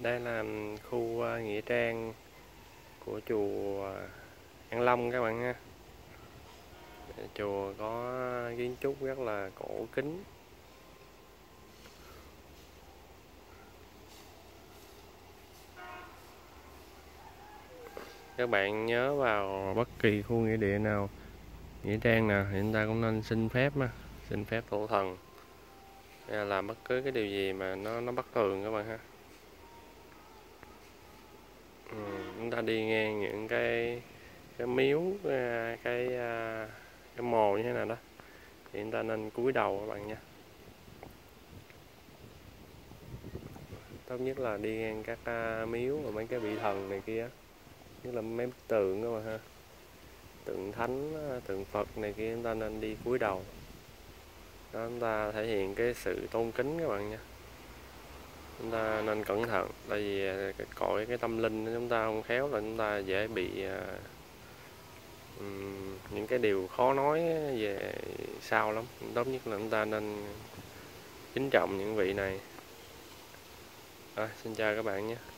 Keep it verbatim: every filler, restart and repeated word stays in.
Đây là khu uh, nghĩa trang của chùa An Long các bạn ha. Chùa có kiến trúc rất là cổ kính. Các bạn nhớ vào bất kỳ khu nghĩa địa nào, nghĩa trang nào thì chúng ta cũng nên xin phép mà, xin phép thổ thần. Hay là bất cứ cái điều gì mà nó nó bất thường các bạn ha. Ừ, chúng ta đi ngang những cái cái miếu, cái cái, cái mồ như thế nào đó thì chúng ta nên cúi đầu các bạn nha. Tốt nhất là đi ngang các miếu và mấy cái vị thần này kia, nhất là mấy bức tượng các bạn ha, tượng thánh, tượng Phật này kia, chúng ta nên đi cúi đầu. Đó, chúng ta thể hiện cái sự tôn kính các bạn nha. Chúng ta nên cẩn thận, tại vì cái cõi cái tâm linh chúng ta không khéo là chúng ta dễ bị um, những cái điều khó nói về sau lắm. Tốt nhất là chúng ta nên kính trọng những vị này. À, xin chào các bạn nhé.